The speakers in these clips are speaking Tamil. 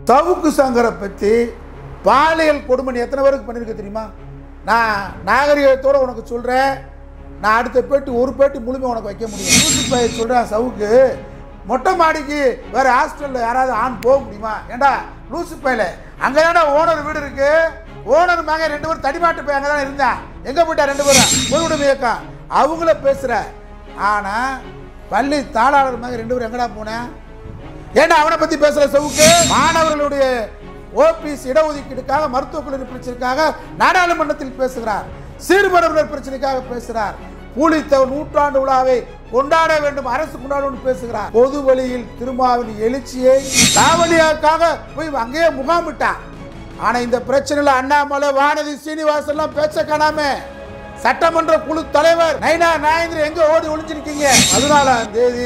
சவுக்கு சங்கரை பற்றி பாலியல் கொடுமை எத்தனை பேருக்கு பண்ணியிருக்க தெரியுமா? நான் நாகரிகத்தோடு உனக்கு சொல்கிறேன். நான் அடுத்த பேட்டி ஒரு பேட்டி முழுமையாக உனக்கு வைக்க முடியும். யூசுப் பாய் சொல்கிறேன், சவுக்கு மொட்டை மாடிக்கு வேறு ஹாஸ்டலில் யாராவது ஆண் போக முடியுமா? ஏண்டா யூசுப் பாயில் அங்கே தானே ஓனர் வீடு இருக்குது. ஓனர் மக 2 பேரும் தடிமாட்டு போய் அங்கே தானே இருந்தான். எங்கே போயிட்டா 2 பேரும் பொதுவுடைமை இயக்கம் அவங்கள பேசுகிற. ஆனால் பள்ளி தாளாளர் மக 2 பேரும் எங்கடா போனேன்? ஏன்னா அவனை பற்றி பேசுகிற சவுக்கு மாணவர்களுடைய ஓபிஎஸ் இடஒதுக்கீடுக்காக மருத்துவக் கல்லூரி பிரச்சனைக்காக நாடாளுமன்றத்தில் பேசுகிறார். சிறுபான்மையினர் பிரச்சனைக்காக பேசுகிறார். பூலித்தேவர் நூற்றாண்டு விழாவை கொண்டாட வேண்டும், அரசு கொண்டாடும் பேசுகிறார். பொது வழியில் திருமாவின் எழுச்சியை லாவணியாக்காக போய் அங்கேயே முகாமிட்டான். ஆனா இந்த பிரச்சனையில் அண்ணாமலை, வானதி, சீனிவாசன் எல்லாம் பேச்ச காணாம சட்டமன்ற குழு தலைவர் நைனா நாயந்திரன் எங்க ஓடி ஒளிஞ்சிருக்கீங்க? 14ஆம் தேதி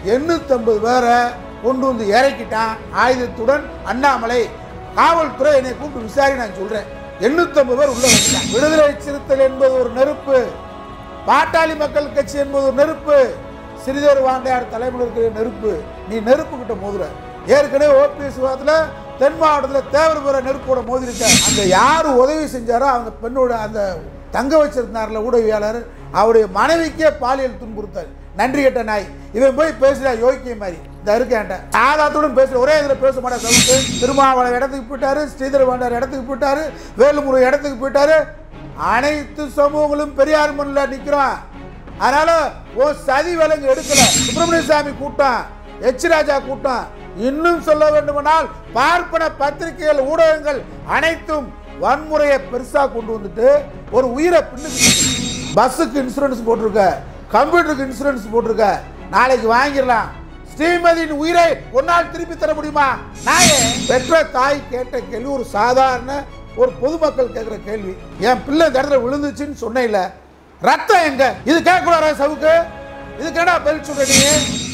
850 பேரை கொண்டு வந்து இறக்கிட்டான் ஆயுதத்துடன். அண்ணாமலை காவல்துறை என்னை கூப்பிட்டு விசாரி, நான் சொல்றேன் 850 பேர் உள்ள வந்துட்டான். விடுதலை சிறுத்தைகள் என்பது ஒரு நெருப்பு, பாட்டாளி மக்கள் கட்சி என்பது ஒரு நெருப்பு, ஸ்ரீதர் வாண்டையார் தலைமையில் இருக்கிற நெருப்பு. நீ நெருப்பு கிட்ட மோதுற. ஏற்கனவே ஓபிஎஸ் விவாதத்தில் தென் மாவட்டத்தில் தேவர் பெற நெருப்போட மோதிருக்க. அந்த யார் உதவி செஞ்சாரோ அந்த பெண்ணோட அந்த தங்க வச்சிருந்தார்ல ஊடகவியாளர், அவருடைய மனைவிக்கே பாலியல் துன்புறுத்தல். நன்றி கெட்ட நாய். இவன் போய் பேசுறா யோகிய மாதிரி. இந்த இருக்கேன்ட்ட ஆதாரத்துடன் பேசுற ஒரே இதில் பேச மாட்டா சவுக்கு. திருமாவளவன் இடத்துக்கு போயிட்டாரு, ஸ்ரீதர் வாண்டார் இடத்துக்கு போயிட்டாரு, வேலுமுருகன் இடத்துக்கு போயிட்டாரு. அனைத்து சமூகங்களும் பெரியார் மண்ணில் நிற்கிறோம். அதனால ஓ சதி விலங்கு எடுக்கல. சுப்பிரமணிய சாமி கூட்டம், எச் ராஜா கூட்டம், இன்னும் சொல்ல வேண்டுமானால் பார்ப்பன பத்திரிகைகள், ஊடகங்கள் அனைத்தும் வன்முறையை பெருசா கொண்டு வந்துட்டு ஒரு உயிரை பின்னுக்கு. பஸ்ஸுக்கு இன்சூரன்ஸ் போட்டிருக்க, கம்ப்யூட்டருக்கு இன்சூரன்ஸ் போட்டிருக்க, நாளைக்கு வாங்கிடலாம். ஸ்ரீமதியின் உயிரை ஒரு நாள் திருப்பி தர முடியுமா? நாயே பெற்ற தாய் கேட்ட கேள்வி ஒரு சாதாரண ஒரு பொதுமக்கள் கேட்கிற கேள்வி. என் பிள்ளை இந்த இடத்துல விழுந்துச்சுன்னு சொன்ன இல்ல, ரத்தம் எங்க? இது கேட்கக்கூடாதா சவுக்கு? இதுக்கு என்ன பதில் சொல்றீங்க?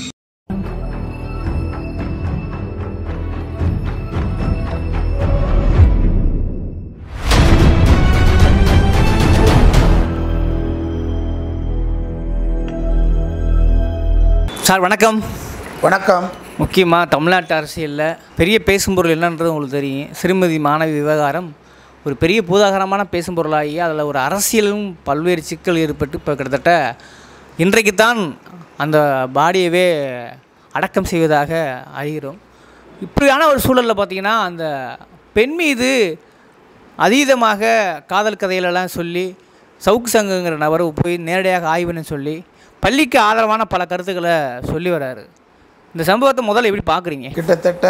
சார் வணக்கம். வணக்கம். முக்கியமாக தமிழ்நாட்டு அரசியலில் பெரிய பேசும் பொருள் என்னன்றது உங்களுக்கு தெரியும். ஸ்ரீமதி மாணவி விவகாரம் ஒரு பெரிய பூதாகரமான பேசும் பொருளாகி அதில் ஒரு அரசியலும் பல்வேறு சிக்கல் ஏற்பட்டு இப்போ கிட்டத்தட்ட இன்றைக்கு தான் அந்த பாடியவே அடக்கம் செய்வதாக அறிகிறோம். இப்படியான ஒரு சூழலில் பார்த்திங்கன்னா அந்த பெண் மீது அதீதமாக காதல் கதைகளெல்லாம் சொல்லி சவுக்கு சங்கங்கிற நபர் போய் நேரடியாக ஆய்வுன்னு சொல்லி பள்ளிக்கு ஆதரவான பல கருத்துக்களை சொல்லி வர்றாரு. இந்த சம்பவத்தை முதல்ல எப்படி பார்க்குறீங்க? கிட்டத்தட்ட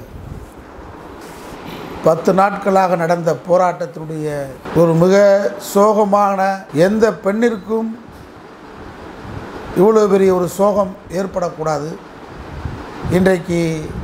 10 நாட்களாக நடந்த போராட்டத்தினுடைய ஒரு மிக சோகமான, எந்த பெண்ணிற்கும் இவ்வளோ பெரிய ஒரு சோகம் ஏற்படக்கூடாது. இன்றைக்கு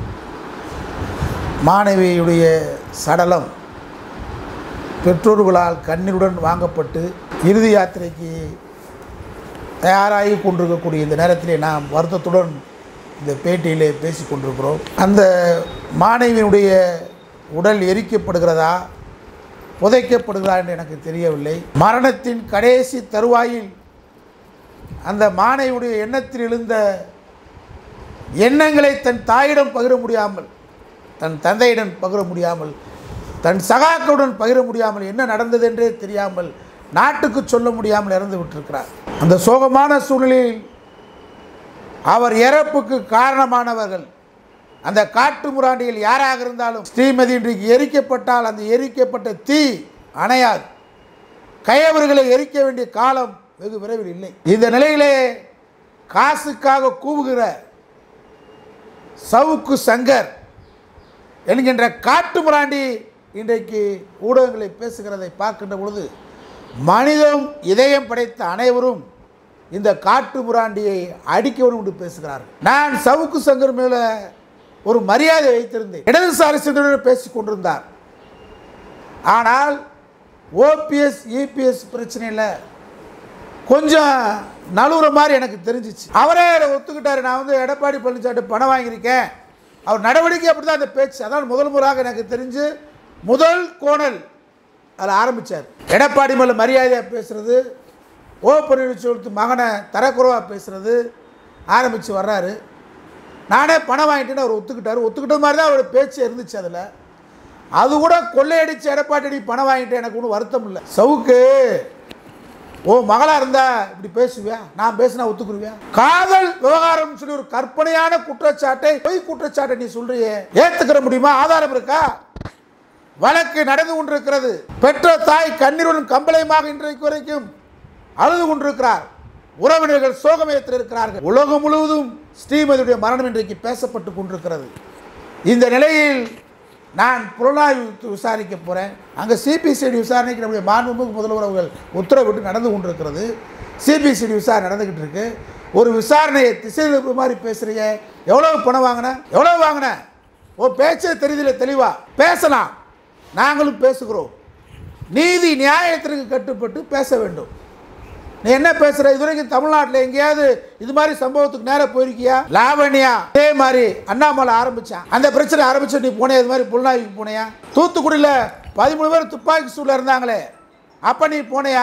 மாணவியுடைய சடலம் பெற்றோர்களால் கண்ணீருடன் வாங்கப்பட்டு இறுதி யாத்திரைக்கு தயாராகி கொண்டிருக்கக்கூடிய இந்த நேரத்திலே நாம் வருத்தத்துடன் இந்த பேட்டியிலே பேசி கொண்டிருக்கிறோம். அந்த மாணவியினுடைய உடல் எரிக்கப்படுகிறதா புதைக்கப்படுகிறதா என்று எனக்கு தெரியவில்லை. மரணத்தின் கடைசி தருவாயில் அந்த மாணவியுடைய எண்ணத்தில் எழுந்த எண்ணங்களை தன் தாயிடம் பகிர முடியாமல், தன் தந்தையிடம் பகிர முடியாமல், தன் சகாக்களுடன் பகிர முடியாமல், என்ன நடந்தது என்றே தெரியாமல், நாட்டுக்கு சொல்ல முடியாமல் இறந்து விட்டிருக்கிறார். அந்த சோகமான சூழ்நிலையில் அவர் இறப்புக்கு காரணமானவர்கள் அந்த காட்டு முராண்டிகள் யாராக இருந்தாலும் ஸ்ரீமதி இன்றைக்கு எரிக்கப்பட்டால் அந்த எரிக்கப்பட்ட தீ அணையாது. கையவர்களை எரிக்க வேண்டிய காலம் வெகு விரைவில் இல்லை. இந்த நிலையிலே காசுக்காக கூவுகிற சவுக்கு சங்கர் என்கின்ற காட்டு முராண்டி இன்றைக்கு ஊடகங்களை பேசுகிறதை பார்க்கின்ற பொழுது மனிதம் இதயம் படைத்த அனைவரும் இந்த காட்டு முராண்டியை அடிக்கணும் என்று பேசுகிறார்கள். நான் சவுக்கு சங்கர் மேலே ஒரு மரியாதை வைத்திருந்தேன். இடதுசாரி சிந்தனையுடன் பேசிக் கொண்டிருந்தார். ஆனால் ஓபிஎஸ் இபிஎஸ் பிரச்சனையில் கொஞ்சம் நழுவுற மாதிரி எனக்கு தெரிஞ்சிச்சு. அவரே ஒத்துக்கிட்டார். நான் வந்து எடப்பாடி பழனிசாமி பணம் வாங்கியிருக்கேன், அவர் நடவடிக்கை அப்படி தான் அந்த பேச்சு. அதான் முதல் முறையாக எனக்கு தெரிஞ்சு முதல் கோணல் அதில் ஆரம்பித்தார். எடப்பாடி மேலே மரியாதையாக பேசுகிறது, ஓ பன்னீர்செல்வத்து மகனை தரக்குறைவாக பேசுகிறது ஆரம்பித்து வர்றாரு. நானே பணம் வாங்கிட்டேன்னு அவர் ஒத்துக்கிட்ட மாதிரி தான் அவர் பேச்சு இருந்துச்சு. அதில் அது கூட கொள்ளையடிச்சு எடப்பாடி பணம் வாங்கிட்டு எனக்கு ஒன்றும் வருத்தம் இல்லை. சவுக்கு ஓ மகளாக இருந்தா இப்படி பேசுவியா? நான் பேசினா ஒத்துக்குருவியா? காதல் விவகாரம் சொல்லி ஒரு கற்பனையான குற்றச்சாட்டை, பொய் குற்றச்சாட்டை நீ சொல்றியே, ஏத்துக்கிற முடியுமா? ஆதாரம் இருக்கா? வழக்கு நடந்து கொண்டிருக்கிறது. பெற்ற தாய் கண்ணீருடன் கம்பளையமாக இன்றைக்கு வரைக்கும் அழுது கொண்டிருக்கிறார். உறவினர்கள் சோகமயத்தில் இருக்கிறார்கள். உலகம் முழுவதும் ஸ்ரீமதியுடைய மரணம் இன்றைக்கு பேசப்பட்டு கொண்டிருக்கிறது. இந்த நிலையில் நான் புலனாய்வு விசாரிக்க போகிறேன். அங்கே சிபிசிஐடி விசாரணைக்கு நம்முடைய மாண்புமிகு முதல்வர் அவர்கள் உத்தரவிட்டு நடந்து கொண்டிருக்கிறது. சிபிசிஐடி விசாரணை நடந்துக்கிட்டு இருக்கு. ஒரு விசாரணையை திசை திருப்புற மாதிரி பேசுகிறீங்க. எவ்வளோ பணம் வாங்கின? ஓ பேச்சே தெரியுதில்ல, தெளிவாக பேசலாம். நாங்களும் பேசுகிறோம். நீதி நியாயத்திற்கு கட்டுப்பட்டு பேச வேண்டும். நீ என்ன பேசுற? இதுவரைக்கும் தமிழ்நாட்டில் எங்கேயாவது இது மாதிரி சம்பவத்துக்கு நேரம் போயிருக்கியா? லாவண்யா இதே மாதிரி அண்ணாமலை ஆரம்பிச்சான், அந்த பிரச்சனை ஆரம்பிச்சு நீ போனே இது மாதிரி புலனாய்வுக்கு போனையா? தூத்துக்குடியில் 13 பேர் துப்பாக்கி சூடில் இருந்தாங்களே, அப்போ நீ போனையா?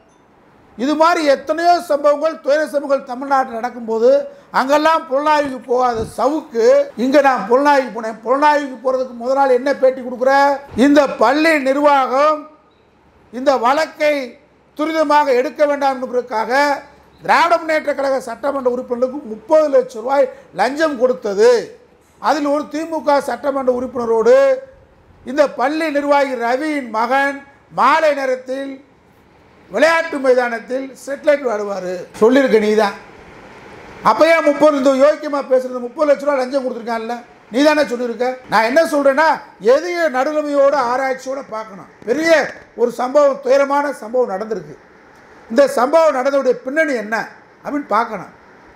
இது மாதிரி எத்தனையோ சம்பவங்கள், துயர சம்பவங்கள் தமிழ்நாட்டில் நடக்கும்போது அங்கெல்லாம் புலனாய்வுக்கு போகாத சவுக்கு இங்கே நான் புலனாய்வுக்கு போனேன். புலனாய்வுக்கு போகிறதுக்கு முதல் நாள் என்ன பேட்டி கொடுக்குற? இந்த பள்ளி நிர்வாகம் இந்த வழக்கை துரிதமாக எடுக்க வேண்டாம் என்பதற்காக திராவிட முன்னேற்ற கழக சட்டமன்ற உறுப்பினருக்கு 30 லட்சம் ரூபாய் லஞ்சம் கொடுத்தது. அதில் ஒரு திமுக சட்டமன்ற உறுப்பினரோடு இந்த பள்ளி நிர்வாகி ரவியின் மகன் மாலை நேரத்தில் விளையாட்டு மைதானத்தில் செட்டிலைட் விளையாடுவார் சொல்லியிருக்க நீ தான். அப்போயே 30 இந்த யோக்கியமாக பேசுகிறது 30 லட்ச ரூபா லஞ்சம் கொடுத்துருக்கான்ல, நீ தானே சொல்லியிருக்க. நான் என்ன சொல்கிறேன்னா, எதைய நடுநிலைமையோட ஆராய்ச்சியோடு பார்க்கணும். பெரிய ஒரு சம்பவம், துயரமான சம்பவம் நடந்திருக்கு. இந்த சம்பவம் நடந்தவுடைய பின்னணி என்ன அப்படின்னு பார்க்கணும்.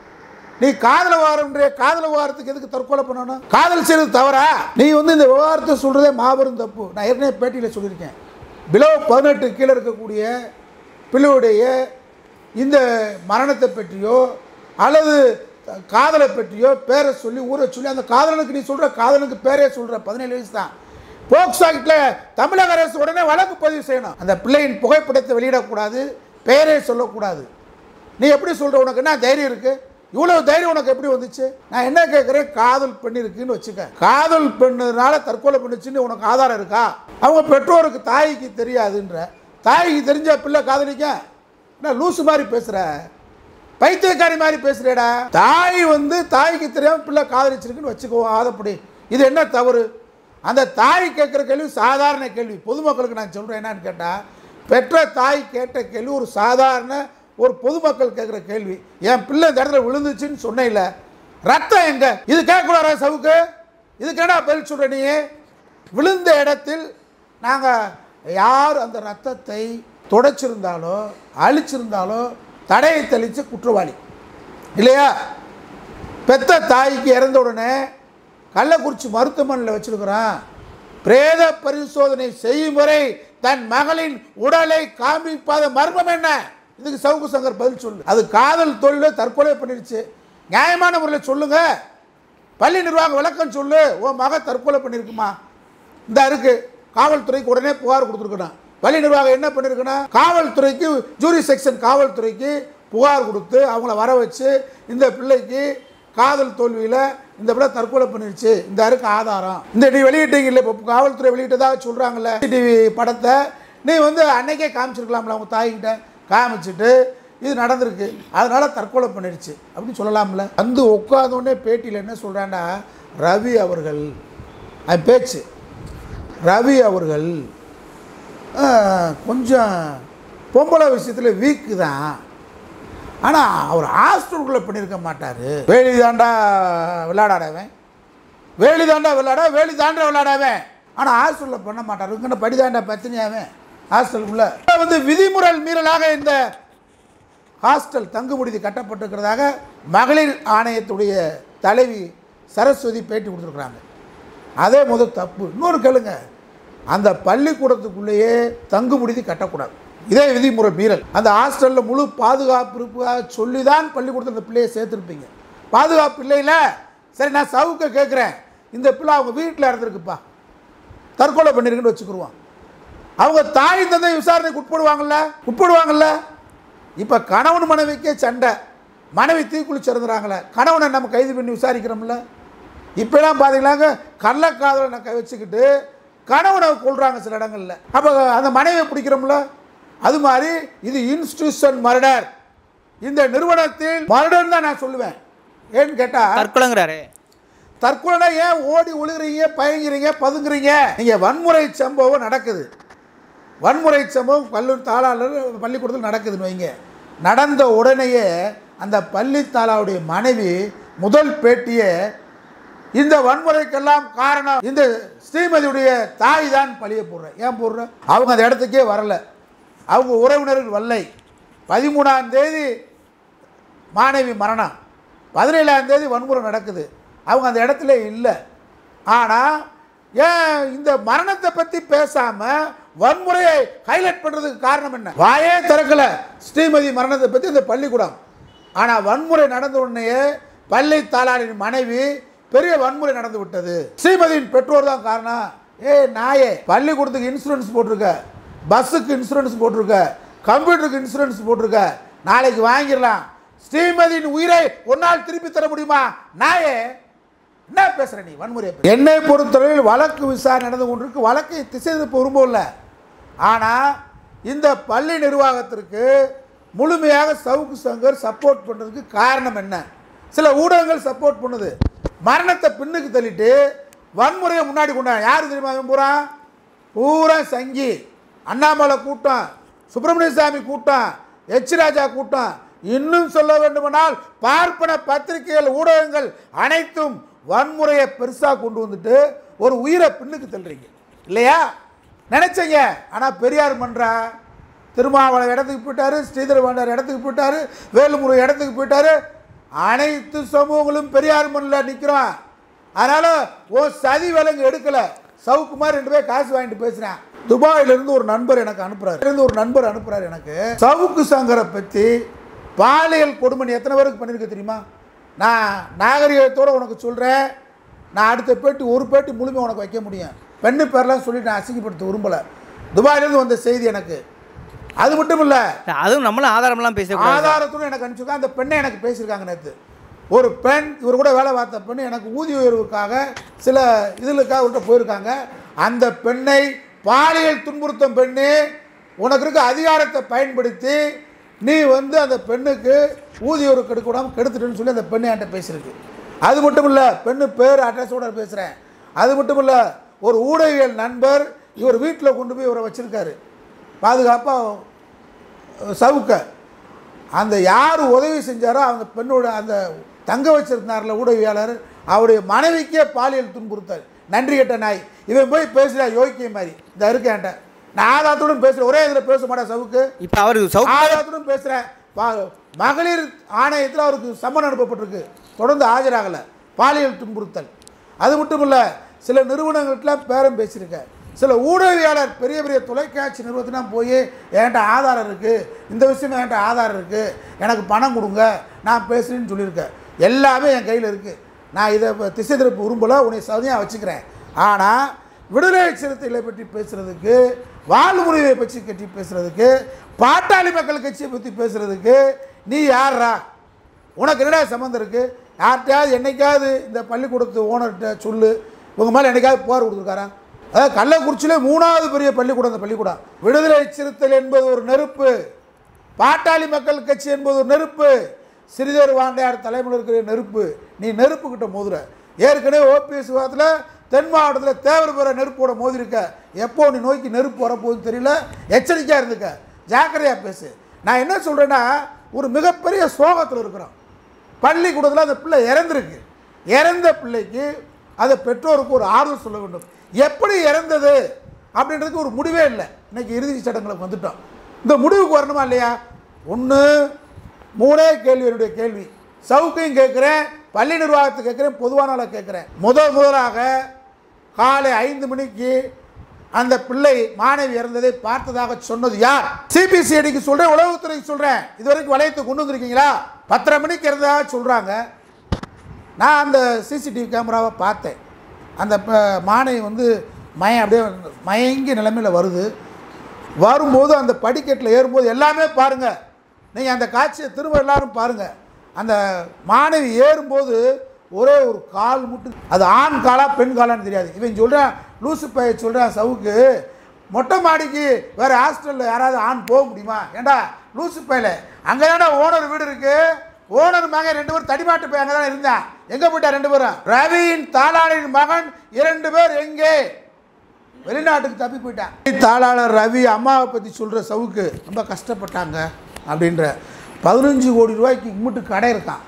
நீ காதல் விவகாரத்துக்கு எதுக்கு தற்கொலை பண்ணணும்? காதல் செய்வது தவறா? நீ இந்த விவகாரத்தை சொல்கிறதே மாபெரும் தப்பு. நான் ஏற்கனவே பேட்டியில் சொல்லியிருக்கேன். பிலோ 18 கீழே இருக்கக்கூடிய பிள்ளையுடைய இந்த மரணத்தை பற்றியோ அல்லது காதலை பற்றியோ பேரை சொல்லி ஊரை சொல்லி, அந்த காதலனுக்கு நீ சொல்கிற காதலனுக்கு பேரே சொல்கிற 17 வயசு தான். போக்சோ ஆக்டில் தமிழக அரசு உடனே வழக்கு பதிவு செய்யணும். அந்த பிள்ளையின் புகைப்படத்தை வெளியிடக்கூடாது, பெயரே சொல்லக்கூடாது. நீ எப்படி சொல்கிற? உனக்கு என்ன தைரியம் இருக்குது? இவ்வளோ தைரியம் உனக்கு எப்படி வந்துச்சு? நான் என்ன கேட்குறேன், காதல் பண்ணிருக்குன்னு வச்சுக்க. காதல் பெண்ணுனால தற்கொலை பண்ணிச்சுன்னு உனக்கு ஆதாரம் இருக்கா? அவங்க பெற்றோருக்கு தாய்க்கு தெரியாதுன்ற, தாய்க்கு தெரிஞ்ச பிள்ளை காதலிக்க என்ன லூசு மாதிரி பேசுகிற, பைத்தியக்காரி மாதிரி பேசுகிறேடா. தாய்க்கு தெரியாமல் பிள்ளை காதலிச்சிருக்குன்னு வச்சுக்கோ, ஆதப்படி. இது என்ன தவறு? அந்த தாய் கேட்குற கேள்வி சாதாரண கேள்வி. பொதுமக்களுக்கு நான் சொல்கிறேன் என்னன்னு கேட்டால், பெற்ற தாய் கேட்ட கேள்வி ஒரு சாதாரண ஒரு பொதுமக்கள் கேட்குற கேள்வி. என் பிள்ளை இந்த இடத்துல விழுந்துச்சுன்னு சொன்னேன், ரத்தம் எங்க? இது கேட்கக்கூடாதா சவுக்கு? இதுக்கு என்ன பதில் சொல்கிற நீ? விழுந்த இடத்தில் நாங்கள் யார் அந்த ரத்தத்தை துடைச்சிருந்தாலோ அழிச்சிருந்தாலோ தடையை தெளித்த குற்றவாளி இல்லையா? பெத்த தாய்க்கு இறந்த உடனே கள்ளக்குறிச்சி மருத்துவமனையில் வச்சிருக்கிறான். பிரேத பரிசோதனை செய்யும் வரை தன் மகளின் உடலை காண்பிப்பாத மர்மம் என்ன? இதுக்கு சவுக்கு சங்கர் பதில் சொல்லு. அது காதல் தொழிலை தற்கொலை பண்ணிடுச்சு, நியாயமான முறையில் சொல்லுங்க. பள்ளி நிர்வாகம் விளக்கம் சொல்லு. உன் மக தற்கொலை பண்ணியிருக்குமா? இந்த இருக்கு. காவல்துறைக்கு உடனே புகார் கொடுத்துருக்கணும். பள்ளி நிர்வாகம் என்ன பண்ணியிருக்குன்னா, காவல்துறைக்கு ஜூரி செக்ஷன் காவல்துறைக்கு புகார் கொடுத்து அவங்கள வர வச்சு, இந்த பிள்ளைக்கு காதல் தோல்வியில் இந்த பிள்ளை தற்கொலை பண்ணிடுச்சு, இந்த இருக்கு ஆதாரம். இந்த நீ வெளியிட்டீங்க இல்லை, இப்போ காவல்துறை வெளியிட்டதாக சொல்கிறாங்கல்ல டிவி படத்தை, நீ அன்னைக்கே காமிச்சிருக்கலாம்ல, அவங்க தாய்கிட்ட காமிச்சிட்டு இது நடந்திருக்கு, அதனால் தற்கொலை பண்ணிடுச்சு அப்படின்னு சொல்லலாம்ல. உட்காந்தோடனே பேட்டியில் என்ன சொல்கிறான்னா, ரவி அவர்கள் பேச்சு, ரவி அவர்கள் கொஞ்சம் பொம்பளை விஷயத்தில் வீக்கு தான், ஆனால் அவர் ஹாஸ்டலுக்குள்ளே பண்ணியிருக்க மாட்டார். வேலி தாண்டா விளையாடாடவன், வேலி தாண்டா விளையாடாவேன், ஆனால் ஹாஸ்டலில் பண்ண மாட்டார். இங்கே படி தாண்டா பத்தினியாவேன் ஹாஸ்டலுக்குள்ளே விதிமுறை மீறலாக இந்த ஹாஸ்டல் தங்கு விடுதி கட்டப்பட்டிருக்கிறதாக மகளிர் ஆணையத்துடைய தலைவி சரஸ்வதி பேட்டி கொடுத்துருக்குறாங்க. அதே முதல் தப்பு. இன்னொரு கேளுங்க, அந்த பள்ளிக்கூடத்துக்குள்ளேயே தங்கு விடுதி கட்டக்கூடாது, இதே விதிமுறை மீறல். அந்த ஹாஸ்டலில் முழு பாதுகாப்பு இருப்பதாக சொல்லி தான் பள்ளிக்கூடத்தில் அந்த பிள்ளையை சேர்த்துருப்பீங்க. பாதுகாப்பு இல்லைல்ல. சரி, நான் சவுக்க கேட்குறேன், இந்த பிள்ளை அவங்க வீட்டில் இருந்திருக்குப்பா, தற்கொலை பண்ணியிருக்குன்னு வச்சுக்கிடுவான். அவங்க தாய் தந்தை விசாரணைக்கு உட்படுவாங்கல்ல. இப்போ கணவன் மனைவிக்கே சண்டை, மனைவி தீக்குளிச்சிருந்துறாங்களே, கணவனை நம்ம கைது பண்ணி விசாரிக்கிறோம்ல. இப்போலாம் பார்த்தீங்கன்னாங்க கள்ளக்காதலை கை வச்சுக்கிட்டு கணவனை கொள்றாங்க சில இடங்களில். அப்போ அந்த மனைவியை பிடிக்கிறோம்ல. அது மாதிரி இது இன்ஸ்டிடியூஷன் மர்டர். இந்த நிறுவனத்தில் மர்டர் தான் நான் சொல்லுவேன். ஏன்னு கேட்டால் தற்கொலைங்கிறாரு. தற்கொலைனா ஏன் ஓடி ஒழுகிறீங்க, பயங்கிறீங்க, பதுங்குறீங்க? இங்கே வன்முறை சம்பவம் நடக்குது. வன்முறை சம்பவம் கல்லூரி தாளாளர் பள்ளிக்கூடத்தில் நடக்குதுன்னு வைங்க. நடந்த உடனேயே அந்த பள்ளி தாளாவுடைய மனைவி முதல் பேட்டியை இந்த வன்முறைக்கெல்லாம் காரணம் இந்த ஸ்ரீமதியுடைய தாய் தான் பழிய போடுறேன். ஏன் போடுறேன்? அவங்க அந்த இடத்துக்கே வரல, அவங்க உறவினர்கள் வரலை. 13ஆம் தேதி மாணவி மரணம், 17ஆம் தேதி வன்முறை நடக்குது, அவங்க அந்த இடத்துல இல்லை. ஆனால் ஏன் இந்த மரணத்தை பற்றி பேசாமல் வன்முறையை ஹைலைட் பண்ணுறதுக்கு காரணம் என்ன? வாயே திறக்கலை ஸ்ரீமதி மரணத்தை பற்றி இந்த பள்ளிக்கூடம். ஆனால் வன்முறை நடந்த உடனே பள்ளி தாளாரின் மனைவி பெரிய வன்முறை நடந்து விட்டது, ஸ்ரீமதியின் பெற்றோர் தான் காரணம். நாயே, பள்ளிக்கூடத்துக்கு இன்சூரன்ஸ் போட்டிருக்க, பஸ்ஸுக்கு இன்சூரன்ஸ் போட்டிருக்க, கம்ப்யூட்டருக்கு இன்சூரன்ஸ் போட்டிருக்க, நாளைக்கு வாங்கிடலாம். ஸ்ரீமதியின் உயிரை ஒன்னால் திருப்பி தர முடியுமா? நாயே, என்ன பேசுற நீ? வன்முறை என்னை பொறுத்தவரையில் வழக்கு விசாரணை நடந்து கொண்டிருக்கு. வழக்கை திசை திருப்ப விரும்பல. ஆனால் இந்த பள்ளி நிர்வாகத்திற்கு முழுமையாக சவுக்கு சங்கர் சப்போர்ட் பண்ணுறதுக்கு காரணம் என்ன? சில ஊடகங்கள் சப்போர்ட் பண்ணுது. மரணத்தை பின்னுக்கு தள்ளிட்டு வன்முறையை முன்னாடி கொண்டாங்க. யார் தெரியுமா? பூரா சங்கி, அண்ணாமலை கூட்டம், சுப்பிரமணிய சாமி கூட்டம், எச் ராஜா கூட்டம், இன்னும் சொல்ல வேண்டுமானால் பார்ப்பன பத்திரிகைகள், ஊடகங்கள் அனைத்தும் வன்முறையை பெருசாக கொண்டு வந்துட்டு ஒரு உயிரை பின்னுக்கு தள்ளுறீங்க இல்லையா? நினைச்சீங்க. ஆனால் பெரியார் மன்றா, திருமாவளவன் இடத்துக்கு போயிட்டாரு, ஸ்ரீதர் வாண்டார் இடத்துக்கு போயிட்டாரு, வேலுமுறை இடத்துக்கு போயிட்டாரு. அனைத்து சமூகங்களும் பெரியார் மண்ணில் நிற்கிறோம். அதனால் சதி விலங்கு எடுக்கலை. சவுக்குமார் 2 பேர் காசு வாங்கிட்டு பேசுகிறேன். துபாயிலிருந்து ஒரு நண்பர் எனக்கு அனுப்புகிறார். எனக்கு சவுக்கு சங்கரை பற்றி பாலியல் கொடுமை எத்தனை பேருக்கு பண்ணியிருக்க தெரியுமா? நான் நாகரிகத்தோடு உனக்கு சொல்கிறேன். நான் அடுத்த பேட்டி ஒரு பேட்டி முழுமையாக உனக்கு வைக்க முடியும். பெண்ணு பேரெலாம் சொல்லிட்டு நான் அசிங்கப்படுத்த விரும்பலை. துபாயிலேருந்து வந்த செய்தி எனக்கு. அது மட்டும் இல்லை, அதுவும் நம்மளும் ஆதாரம்லாம் ஆதாரத்தோடு எனக்கு அனுப்பிச்சிருக்காங்க. அந்த பெண்ணை எனக்கு பேசியிருக்காங்க நேற்று. ஒரு பெண், இவர் கூட வேலை பார்த்த பெண், எனக்கு ஊதிய உயர்வுக்காக சில இதுகளுக்காக அவர்கிட்ட போயிருக்காங்க. அந்த பெண்ணை பாலியல் துன்புறுத்தும் பெண்ணு, உனக்கு இருக்க அதிகாரத்தை பயன்படுத்தி நீ அந்த பெண்ணுக்கு ஊதிய உயர்வு கெடுக்கூடாமல் கெடுத்துட்டுன்னு சொல்லி அந்த பெண்ணை என்கிட்ட பேசியிருக்கு. அது மட்டும் இல்லை, பெண்ணு பேர் அட்ரஸோட பேசுகிறேன். அது மட்டும் இல்லை, ஒரு ஊடகவியல் நண்பர் இவர் வீட்டில் கொண்டு போய் இவரை வச்சுருக்காரு பாதுகாப்பாக சவுக்க. அந்த யார் உதவி செஞ்சாரோ அந்த பெண்ணோட அந்த தங்க வச்சிருந்தார்ல ஊடகவியாளர், அவருடைய மனைவிக்கே பாலியல் துன்புறுத்தல். நன்றி கெட்ட நாய். இவன் போய் பேசுகிறா யோக்கிய மாதிரி. இந்த இருக்கேன்ட்ட நான் ஆதாரத்துடன் பேசுகிறேன். ஒரே இதில் பேச மாட்டேன் சவுக்கு. இப்போ அவர் ஆதாரத்துடன் பேசுகிறேன். மகளிர் ஆணையத்தில் அவருக்கு சம்மன் அனுப்பப்பட்டிருக்கு, தொடர்ந்து ஆஜராகலை. பாலியல் துன்புறுத்தல். அது மட்டும் இல்லை, சில நிறுவனங்கள்லாம் பேரம் பேசியிருக்கேன். சில ஊடகவியாளர் பெரிய பெரிய தொலைக்காட்சி நிறுவனத்தினா போய் என்கிட்ட ஆதாரம் இருக்குது, இந்த விஷயம் என்கிட்ட ஆதாரம் இருக்குது, எனக்கு பணம் கொடுங்க, நான் பேசுகிறேன்னு சொல்லியிருக்கேன். எல்லாமே என் கையில் இருக்குது. நான் இதை திசை திருப்ப விரும்பலை, உன்னை சதியாக வச்சுக்கிறேன். ஆனால் விடுதலை சிறுத்தைகளை பற்றி பேசுகிறதுக்கு, வாழ்முறையை பற்றி கட்டி பேசுகிறதுக்கு, பாட்டாளி மக்கள் கட்சியை பற்றி பேசுகிறதுக்கு நீ யாரா? உனக்கு என்னடா சம்மந்தம் இருக்குது? யார்கிட்டையாவது என்னைக்காவது இந்த பள்ளிக்கூடத்து ஓனர்கிட்ட சொல்லு, உங்கள் மேலே என்னைக்காவது புகார் கொடுத்துருக்காரா? அதாவது கள்ளக்குறிச்சியிலே 3வது பெரிய பள்ளிக்கூடம் அந்த பள்ளிக்கூடம். விடுதலை சிறுத்தைகள் என்பது ஒரு நெருப்பு, பாட்டாளி மக்கள் கட்சி என்பது ஒரு நெருப்பு, ஸ்ரீதர் வாண்டையார் தலைமையில் இருக்கிற நெருப்பு. நீ நெருப்புக்கிட்ட மோதுற. ஏற்கனவே ஓபிஎஸ் விவாதத்தில் தென் மாவட்டத்தில் தேவர் பெற நெருப்போட மோதிருக்க. எப்போ நீ நோக்கி நெருப்பு வரப்போகுதுன்னு தெரியல. எச்சரிக்கையாக இருந்துக்க, ஜாக்கிரதையாக பேசு. நான் என்ன சொல்கிறேன்னா, ஒரு மிகப்பெரிய சோகத்தில் இருக்கிறோம். பள்ளிக்கூடத்தில் அந்த பிள்ளை இறந்துருக்கு. இறந்த பிள்ளைக்கு அதை பெற்றோருக்கு ஒரு ஆறுதல் சொல்ல வேண்டும். எப்படி இறந்தது அப்படின்றதுக்கு ஒரு முடிவே இல்லை. இன்றைக்கி இறுதி சடங்குகளுக்கு வந்துட்டோம். இந்த முடிவுக்கு வரணுமா இல்லையா? 1 3 கேள்வி. என்னுடைய கேள்வி சவுக்கையும் கேட்குறேன், பள்ளி நிர்வாகத்தை கேட்குறேன், பொதுவான கேட்குறேன். முதலாக காலை 5 மணிக்கு அந்த பிள்ளை மாணவி இறந்ததை பார்த்ததாக சொன்னது யார்? சிபிசிஐடிக்கு சொல்கிறேன், உளவுத்துறைக்கு சொல்கிறேன். இது வரைக்கும் வளையத்தை கொண்டு வந்திருக்கீங்களா? 10:30 மணிக்கு இறந்ததாக சொல்கிறாங்க. நான் அந்த சிசிடிவி கேமராவை பார்த்தேன். அந்த மாணவி அப்படியே மயங்கி நிலைமையில் வரும்போது அந்த படிக்கட்டில் ஏறும்போது எல்லாமே பாருங்கள். நீங்கள் அந்த காட்சியை திரும்ப எல்லாரும் பாருங்கள். அந்த மாணவி ஏறும்போது ஒரே ஒரு கால் மட்டும், அது ஆண் காலா பெண் காலான்னு தெரியாது. இவன் சொல்கிறான், லூசு பைய சொல்கிறான் சவுக்கு, மொட்டை மாடிக்கு வேறு ஹாஸ்டலில் யாராவது ஆண் போக முடியுமா? ஏண்டா லூசு பையில, அங்கே தானே ஓனர் வீடு இருக்குது, ஓனர் மகன் 2 பேர் தடிமாட்டு போய் அங்கே தானே இருந்தான், எங்கே போயிட்டா 2 பேரும்? ரவியின் தாளாளரின் மகன் 2 பேர் எங்கே? வெளிநாட்டுக்கு தப்பி போயிட்டான். தாளாளர் ரவி அம்மாவை பற்றி சொல்கிற சவுக்கு ரொம்ப கஷ்டப்பட்டாங்க அப்படின்ற 15 கோடி ரூபாய்க்கு இம்மிட்டு கடை இருக்கான்.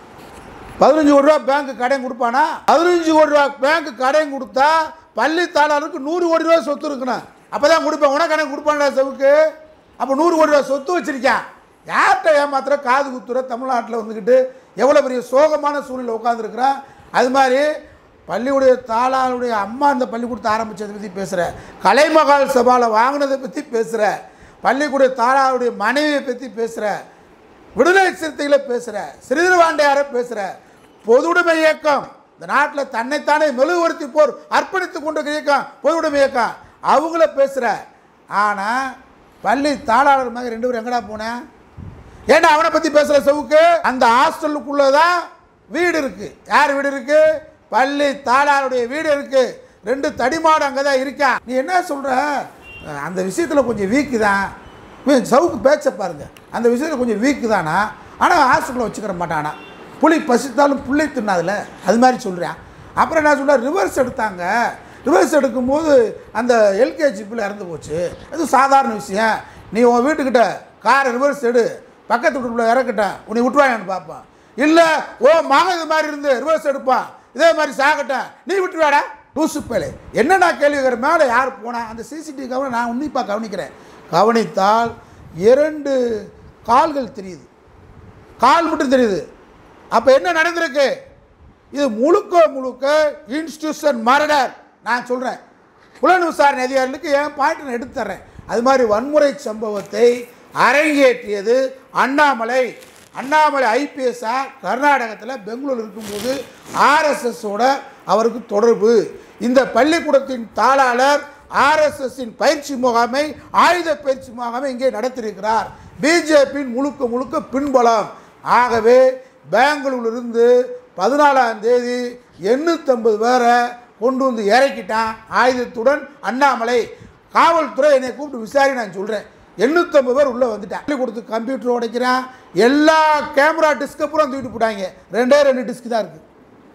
15 கோடி ரூபா பேங்க்கு கடன் கொடுப்பானா? 15 கோடி ரூபா பேங்க்கு கடன் கொடுத்தா பள்ளி தாளாளருக்கு 100 கோடி ரூபா சொத்து இருக்கணும், அப்போ தான் கொடுப்பேன். உனக்கு கடன் கொடுப்பான்டா சவுக்கு. அப்போ 100 கோடி ரூபா சொத்து வச்சிருக்கேன். யார்கிட்ட ஏமாத்திர காது குத்துற தமிழ்நாட்டில் வந்துக்கிட்டு எவ்வளோ பெரிய சோகமான சூழ்நிலை உட்காந்துருக்குறான். அது மாதிரி பள்ளியுடைய தாளாளுடைய அம்மா அந்த பள்ளிக்கூடத்தை ஆரம்பித்ததை பற்றி பேசுகிற, கலைமகால் சபாவில் வாங்கினதை பற்றி பேசுகிற, பள்ளிக்கூட தாளாளுடைய மனைவியை பற்றி பேசுகிற, விடுதலை சிறுத்தைகளை பேசுகிற, ஸ்ரீதரவாண்டையாரை பேசுகிற, பொதுவுடைமை இயக்கம், இந்த நாட்டில் தன்னைத்தானே மெழுகுவர்த்தி போர் அர்ப்பணித்து கொண்டு இயக்கம் பொதுவுடைமை இயக்கம், அவங்கள பேசுகிற. ஆனால் பள்ளி தாளாளர் மகன் 2 பேரும் எங்கடா போனேன்? ஏன்னா அவனை பற்றி பேசுகிற சவுக்கு. அந்த ஹாஸ்டலுக்குள்ளே தான் வீடு இருக்குது. யார் வீடு இருக்குது? பள்ளி தாளாருடைய வீடு இருக்குது. 2 தடிமாடு அங்கே தான் இருக்கான். நீ என்ன சொல்கிற? அந்த விஷயத்தில் கொஞ்சம் வீக்கு தான். சவுக்கு பேச்ச பாருங்க, அந்த விஷயத்தில் கொஞ்சம் வீக்கு தானா? ஆனால் ஹாஸ்டலில் வச்சுக்கிற மாட்டானா? புலி பசித்தாலும் புள்ளை தின்னாதில்ல, அது மாதிரி சொல்கிறேன். அப்புறம் என்ன சொல்கிற, ரிவர்ஸ் எடுத்தாங்க. ரிவர்ஸ் எடுக்கும்போது அந்த எல்கேஜி பிள்ளை இறந்து போச்சு, அது சாதாரண விஷயம். நீ உன் வீட்டுக்கிட்ட காரை ரிவர்ஸ் எடு, பக்கத்து வீட்டுக்குள்ளே இறக்கட்டேன், உன்னை விட்டுருவாங்கன்னு பார்ப்பான். இல்லை ஓ மகன் இது மாதிரி இருந்து ரிவர்ஸ் எடுப்பான், இதே மாதிரி சாகட்டேன், நீ விட்டுருவாடா லூசு பேலே. என்னென்ன கேள்விக்கிற மேலே யார் போனா? அந்த சிசிடிவி கவனை நான் உன்னிப்பாக கவனிக்கிறேன். கவனித்தால் 2 கால்கள் தெரியுது, கால் மட்டும் தெரியுது. அப்போ என்ன நடந்திருக்கு? இது முழுக்க முழுக்க இன்ஸ்டிடியூஷன் மர்டர். நான் சொல்கிறேன், புலன் விசாரணை அதிகாரிகளுக்கு என் பாயிண்ட் நான் எடுத்து தர்றேன். அது மாதிரி வன்முறை சம்பவத்தை அரங்கேற்றியது அண்ணாமலை. அண்ணாமலை ஐபிஎஸ்ஸா கர்நாடகத்தில் பெங்களூர் இருக்கும்போது ஆர்எஸ்எஸோட அவருக்கு தொடர்பு. இந்த பள்ளிக்கூடத்தின் தாளாளர் ஆர்எஸ்எஸின் பயிற்சி முகாமை, ஆயுத பயிற்சி முகாமை இங்கே நடத்தியிருக்கிறார். பிஜேபியின் முழுக்க முழுக்க பின்பலம். ஆகவே பெங்களூரிலிருந்து 14ஆம் தேதி 850 பேரை கொண்டு வந்து இறக்கிட்டான் ஆயுதத்துடன் அண்ணாமலை. காவல்துறை என்னை கூப்பிட்டு விசாரி, நான் சொல்கிறேன் 850 பேர் உள்ளே வந்துட்டான். கொடுத்து கம்ப்யூட்டர் உடைக்கிறான், எல்லா கேமரா டிஸ்கை பூரா தூக்கிட்டு போட்டாங்க. 2 டிஸ்க் தான் இருக்குது.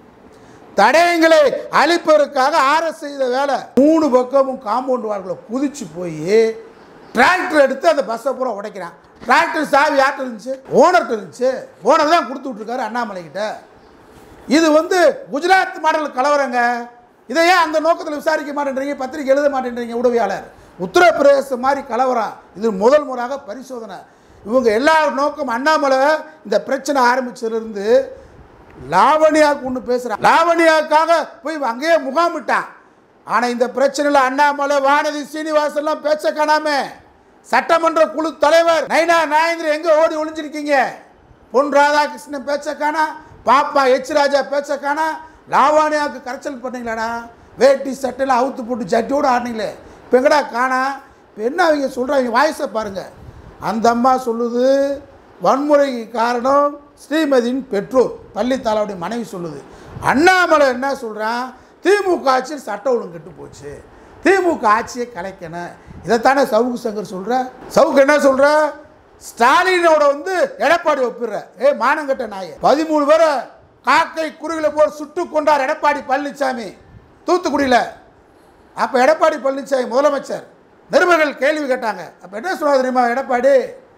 தடயங்களை அழிப்பதற்காக ஆர்எஸ் செய்த வேலை. 3 பக்கமும் காம்பவுண்ட் வார்களை குதிச்சு போய் டிராக்டர் எடுத்து அந்த பஸ்ஸை பூரா உடைக்கிறான். டிராக்டர் சாவி யார்கிட்ட இருந்துச்சு? ஓனர்கிட்ட இருந்துச்சு. ஓனர் தான் கொடுத்து விட்டுருக்காரு அண்ணாமலை கிட்ட. இது குஜராத் மாடல் கலவரங்க. இதை ஏன் அந்த நோக்கத்தில் விசாரிக்க மாட்டேன்றீங்க? பத்திரிகை எழுத மாட்டேன்றீங்க? உதவியாளர் உத்தரப்பிரதேச மாதிரி கலவரம் இது முதல் முறையாக பரிசோதனை. இவங்க எல்லாரும் நோக்கம் அண்ணாமலை இந்த பிரச்சனை ஆரம்பிச்சதுலேருந்து லாவணியாவுக்கு ஒன்று பேசுகிறான். லாவணியாவுக்காக போய் அங்கேயே முகாமிட்டான். ஆனால் இந்த பிரச்சனையில் அண்ணாமலை, வானதி சீனிவாசன்லாம் பேச்ச காணாம, சட்டமன்ற குழு தலைவர் நைனா நாயந்திரன் எங்கே ஓடி ஒளிஞ்சிருக்கீங்க? பொன் ராதாகிருஷ்ணன் பேச்ச காணா, பாப்பா எச் ராஜா பேச்ச காணா. லாவணியாவுக்கு கரைச்சல் பண்ணீங்களாடா, வேட்டி சட்டையில் அவுத்து போட்டு ஜட்டியோடு ஆடினீங்களே, இப்போ எங்கடா காணா? இப்போ என்ன அவங்க சொல்கிறாங்க? வாய்ஸை பாருங்கள். அந்த அம்மா சொல்லுது வன்முறைக்கு காரணம் ஸ்ரீமதியின் பெற்றோர், பள்ளி தாளாவுடைய மனைவி சொல்லுது. அண்ணாமலை என்ன சொல்கிறான்? திமுக ஆட்சியில் சட்ட ஒழுங்கு கெட்டு போச்சு, திமுக ஆட்சியை கலைக்கணும். இதைத்தானே சவுக்கு சங்கர் சொல்கிற. சவுக்கு என்ன சொல்கிற? ஸ்டாலினோட எடப்பாடி ஒப்பிடுற. மானங்கட்ட நாய 13 பேரை காக்கை குருவில போர் சுட்டு கொண்டார் எடப்பாடி பழனிசாமி தூத்துக்குடியில். அப்போ எடப்பாடி பழனிசாமி முதலமைச்சர், நிருபர்கள் கேள்வி கேட்டாங்க. அப்போ என்ன சொல்லுவாங்க தெரியுமா எடப்பாடி?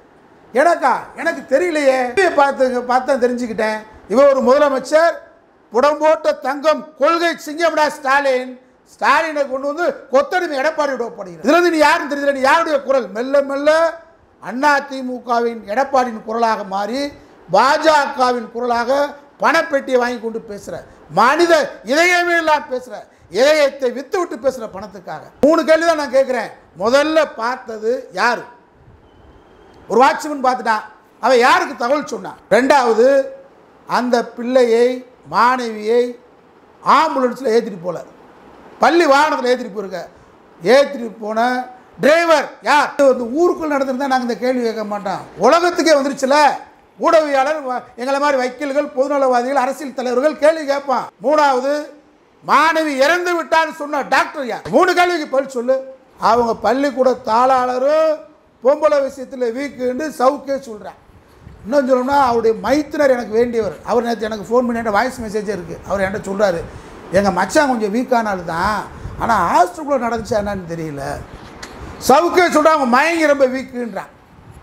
எனக்கு தெரியலையே, பார்த்தா தெரிஞ்சுக்கிட்டேன். இவன் ஒரு முதலமைச்சர், புடம்போட்ட தங்கம் கொள்கை சிங்கம்டா ஸ்டாலின். ஸ்டாலினை கொண்டு கொத்தடிமை எடப்பாடியோட ஒப்படைக்கிறது. இதுல நீ யாருன்னு தெரியல, நீ யாருடைய குரல்? மெல்ல மெல்ல அண்ணா திமுகவின் எடப்பாடியின் குரலாக மாறி பாஜகவின் குரலாக பணப்பெட்டியை வாங்கி கொண்டு பேசுற, மனித இதயமே இல்லாம பேசுற, இதயத்தை வித்து விட்டு பேசுற பணத்துக்காக. 3 கேள்வி தான் நான் கேட்கிறேன். முதல்ல பார்த்தது யாரு? ஒரு வாட்ச்மேன் பார்த்துட்டான், அவன் யாருக்கு தகவல் சொன்னான்? 2வது அந்த பிள்ளையை, மாணவியை ஆம்புலன்ஸில் ஏற்றிட்டு போல, பள்ளி வாகனத்தில் ஏற்றிட்டு போயிருக்க. ஏற்றிட்டு போன டிரைவர் யார்? ஊருக்குள் நடந்திருந்தா நாங்கள் இந்த கேள்வி கேட்க மாட்டோம். உலகத்துக்கே வந்துருச்சுல, ஊடகவியாளர், எங்களை மாதிரி வக்கீல்கள், பொதுநலவாதிகள், அரசியல் தலைவர்கள் கேள்வி கேட்பான். மூணாவது, மாணவி இறந்து விட்டான்னு சொன்ன டாக்டர் யார்? 3 கேள்விக்கு பதில் சொல்லு. அவங்க பள்ளிக்கூட தாளாளரும் பொம்பளை விஷயத்தில் வீக்குன்னு சவுக்கே சொல்கிறேன். இன்னும் சொல்லணும்னா அவருடைய மைத்தினர் எனக்கு வேண்டியவர். அவர் நேற்று எனக்கு ஃபோன் பண்ணி வாய்ஸ் மெசேஜே இருக்குது. அவர் என்கிட்ட சொல்கிறாரு, எங்கள் மச்சான் கொஞ்சம் வீக்கானாலும் தான், ஆனால் ஹாஸ்டலுக்குள்ளே நடந்துச்சா என்னன்னு தெரியல. சவுக்கே சொல்கிறான் அவங்க மயங்கி ரொம்ப வீக்குன்றான்.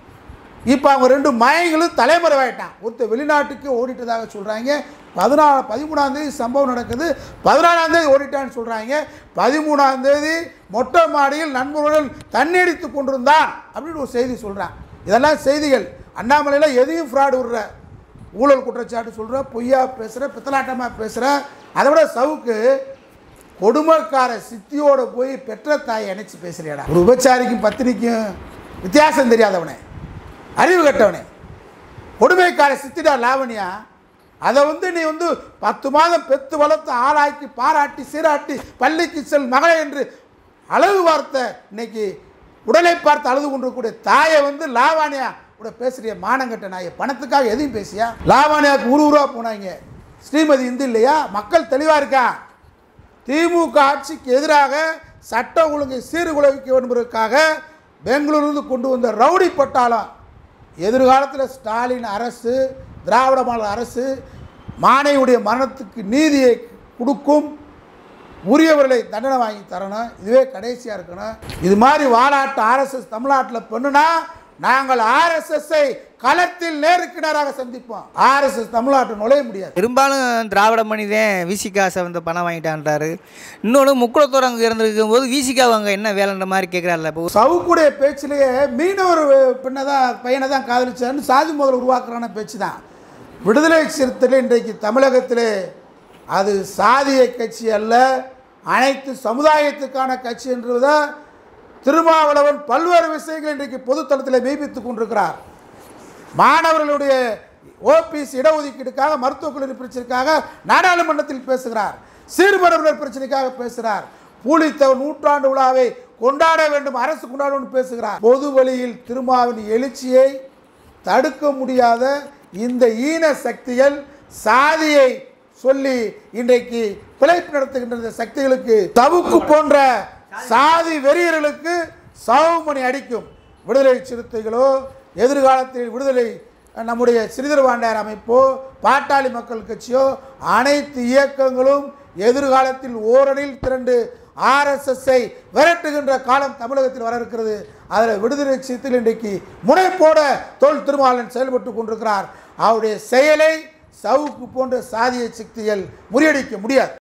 இப்போ அவங்க 2 மயங்களும் தலைமறைவாயிட்டான். ஒருத்தர் வெளிநாட்டுக்கு ஓடிட்டதாக சொல்கிறாங்க. 13ஆம் தேதி சம்பவம் நடக்குது, 14ஆம் தேதி ஓடிட்டான்னு சொல்கிறாங்க. 13ஆம் தேதி மொட்டை மாடியில் நண்பர்களுடன் தண்ணீடித்து கொண்டிருந்தான் அப்படின்னு ஒரு செய்தி சொல்கிறான். இதெல்லாம் செய்திகள். அண்ணாமலையில் எதையும் ஃப்ராடு விடுற, ஊழல் குற்றச்சாட்டு சொல்கிற, பொய்யா பேசுகிற, பித்தலாட்டமாக பேசுகிற. அதை விட சவுக்கு கொடுமைக்கார சித்தியோடு போய் பெற்ற தாயை இணைச்சி பேசுறியாடா. ஒரு விபச்சாரிக்கும் பத்தினிக்கும் வித்தியாசம் தெரியாதவனே, அறிவு கட்டவனே, கொடுமைக்கார சித்திடா லாவணியா. அதை நீ 10 மாதம் பெத்து வளர்த்து ஆளாக்கி பாராட்டி சீராட்டி பள்ளிக்கு செல் மகளை என்று அழகு வார்த்தை இன்னைக்கு உடலை பார்த்து அழுது கொண்டிருக்கக்கூடிய தாயை லாவானியா கூட பேசுகிற மானங்கட்ட நாயை. பணத்துக்காக எதையும் பேசியா? லாவானியாவுக்கு ஊரூரா போனாங்க. ஸ்ரீமதி இந்து இல்லையா? மக்கள் தெளிவாக இருக்கா? திமுக ஆட்சிக்கு எதிராக சட்ட ஒழுங்கை சீர்குலைக்க என்பதற்காக பெங்களூரிலிருந்து கொண்டு வந்த ரவுடி பட்டாளம் எதிர்காலத்தில் ஸ்டாலின் அரசு, திராவிட மாடல் அரசு மாணவியுடைய மரணத்துக்கு நீதியை கொடுக்கும், உரியவர்களை தண்டனை வாங்கி தரணும். இதுவே கடைசியாக இருக்கணும். இது மாதிரி வாலாட்டு ஆர்எஸ்எஸ் தமிழ்நாட்டில் பண்ணுனா நாங்கள் ஆர்எஸ்எஸ்ஸை களத்தில் நேருக்கு நேராக சந்திப்போம். ஆர்எஸ்எஸ் தமிழ்நாட்டில் நுழைய முடியாது. பெரும்பாலும் திராவிட மனிதன் விசிகாசை பணம் வாங்கிட்டான்றாரு. இன்னொன்று முக்குளத்தோர் அங்கே இருந்திருக்கும் போது விசிகா அவங்க என்ன வேலைன்ற மாதிரி கேட்குறாருல. இப்போ சவுக்குடைய பேச்சிலேயே மீனவர் பையனை தான் காதலிச்சாருன்னு சாதி முதல் உருவாக்குறான பேச்சு தான். விடுதலை சிறுத்தைகள் இன்றைக்கு தமிழகத்திலே அது சாதிய கட்சி அல்ல, அனைத்து சமுதாயத்துக்கான கட்சி என்றுதான் திருமாவளவன் பல்வேறு விஷயங்கள் இன்றைக்கு பொதுத்தளத்தில் மெய்ப்பித்துக் கொண்டிருக்கிறார். மாணவர்களுடைய ஓபிசி இடஒதுக்கீடுக்காக, மருத்துவக் கல்லூரி பிரச்சனைக்காக நாடாளுமன்றத்தில் பேசுகிறார். சீர்மரபினர் பிரச்சனைக்காக பேசுகிறார். பூலித்தேவர் நூற்றாண்டு விழாவை கொண்டாட வேண்டும், அரசு கொண்டாட வேண்டும் பேசுகிறார். பொது வழியில் திருமாவின் எழுச்சியை தடுக்க முடியாத இந்த ஈன சக்திகள், சாதியை சொல்லி இன்றைக்கு பிழைப்பு நடத்துகின்ற சக்திகளுக்கு, தவுக்கு போன்ற சாதி வெறியர்களுக்கு சாவுமணி அடிக்கும். விடுதலை சிறுத்தைகளோ, எதிர்காலத்தில் விடுதலை நம்முடைய ஸ்ரீதர் வாண்டார் அமைப்போ, பாட்டாளி மக்கள் கட்சியோ, அனைத்து இயக்கங்களும் எதிர்காலத்தில் ஓரணியில் திரண்டு ஆர்எஸ்எஸ்ஸை விரட்டுகின்ற காலம் தமிழகத்தில் வர இருக்கிறது. அதில் விடுதலை சிறுத்தைகள் இன்றைக்கு முனைப்போட தொல் திருமாவளவன் செயல்பட்டு கொண்டிருக்கிறார். அவருடைய செயலை சவுக்கு போன்ற சாதிய சக்திகள் முறியடிக்க முடியாது.